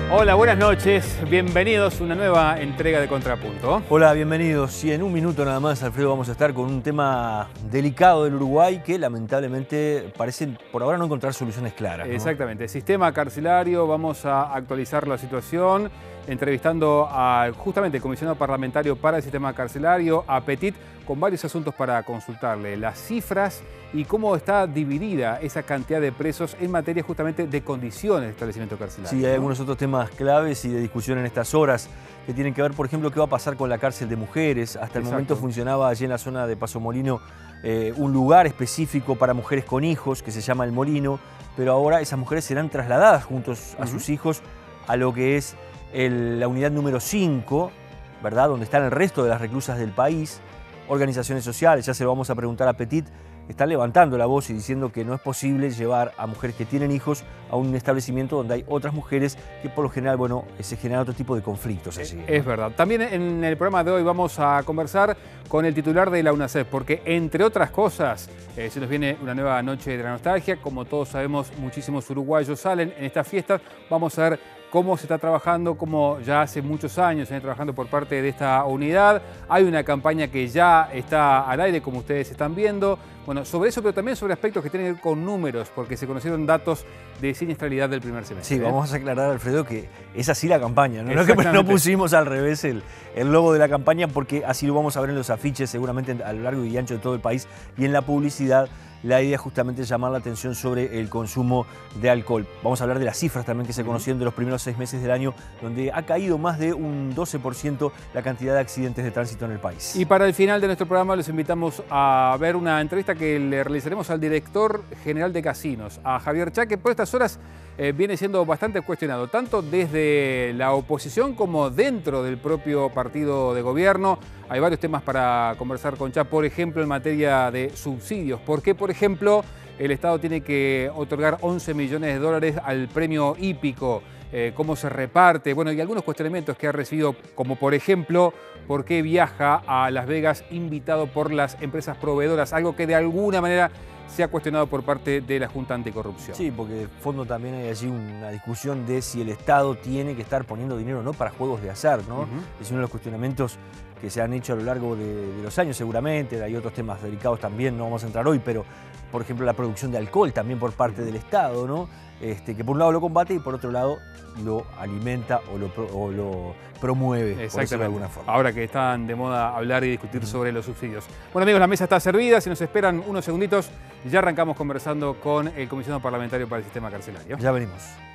Hola, buenas noches. Bienvenidos a una nueva entrega de Contrapunto. Hola, bienvenidos. Y en un minuto nada más, Alfredo, vamos a estar con un tema delicado del Uruguay que lamentablemente parece por ahora no encontrar soluciones claras, ¿no? Exactamente. Sistema carcelario, vamos a actualizar la situación entrevistando a justamente el comisionado parlamentario para el sistema carcelario, a Petit, con varios asuntos para consultarle. Las cifras y cómo está dividida esa cantidad de presos en materia justamente de condiciones de establecimiento carcelario. Sí, hay algunos otros temas claves y de discusión en estas horas que tienen que ver, por ejemplo, qué va a pasar con la cárcel de mujeres. Hasta el momento funcionaba allí en la zona de Paso Molino un lugar específico para mujeres con hijos que se llama El Molino, pero ahora esas mujeres serán trasladadas juntos a sus hijos a lo que es la unidad número 5, ¿verdad? Donde están el resto de las reclusas del país. Organizaciones sociales, ya se lo vamos a preguntar a Petit, están levantando la voz y diciendo que no es posible llevar a mujeres que tienen hijos a un establecimiento donde hay otras mujeres que por lo general, bueno, se generan otro tipo de conflictos allí, ¿no? Es verdad. También en el programa de hoy vamos a conversar con el titular de la UNACEF, porque entre otras cosas se nos viene una nueva noche de la nostalgia. Como todos sabemos, muchísimos uruguayos salen en estas fiestas. Vamos a ver cómo se está trabajando, cómo ya hace muchos años se viene trabajando por parte de esta unidad. Hay una campaña que ya está al aire, como ustedes están viendo. Bueno, sobre eso, pero también sobre aspectos que tienen que ver con números, porque se conocieron datos de siniestralidad del primer semestre. Sí, vamos a aclarar, Alfredo, que es así la campaña, ¿no? Que no pusimos al revés el logo de la campaña, porque así lo vamos a ver en los afiches, seguramente a lo largo y ancho de todo el país, y en la publicidad. La idea es justamente llamar la atención sobre el consumo de alcohol. Vamos a hablar de las cifras también que se conocieron de los primeros 6 meses del año, donde ha caído más de un 12% la cantidad de accidentes de tránsito en el país. Y para el final de nuestro programa les invitamos a ver una entrevista que le realizaremos al director general de casinos, a Javier Chá, que por estas horas viene siendo bastante cuestionado, tanto desde la oposición como dentro del propio partido de gobierno. Hay varios temas para conversar con Chá, por ejemplo, en materia de subsidios. ¿Por qué, por ejemplo, el Estado tiene que otorgar 11 millones de dólares al premio hípico? ¿Cómo se reparte? Bueno, y algunos cuestionamientos que ha recibido, como por ejemplo, ¿por qué viaja a Las Vegas invitado por las empresas proveedoras? Algo que de alguna manera se ha cuestionado por parte de la Junta Anticorrupción. Sí, porque de fondo también hay allí una discusión de si el Estado tiene que estar poniendo dinero o no para juegos de azar, ¿no? Es uno de los cuestionamientos que se han hecho a lo largo de los años seguramente. Hay otros temas delicados también, no vamos a entrar hoy, pero por ejemplo la producción de alcohol también por parte del Estado, ¿no? Que por un lado lo combate y por otro lado lo alimenta o lo promueve, por decirlo de alguna forma. Ahora que están de moda hablar y discutir sobre los subsidios. Bueno, amigos, la mesa está servida. Si nos esperan unos segunditos, ya arrancamos conversando con el comisionado parlamentario para el sistema carcelario. Ya venimos.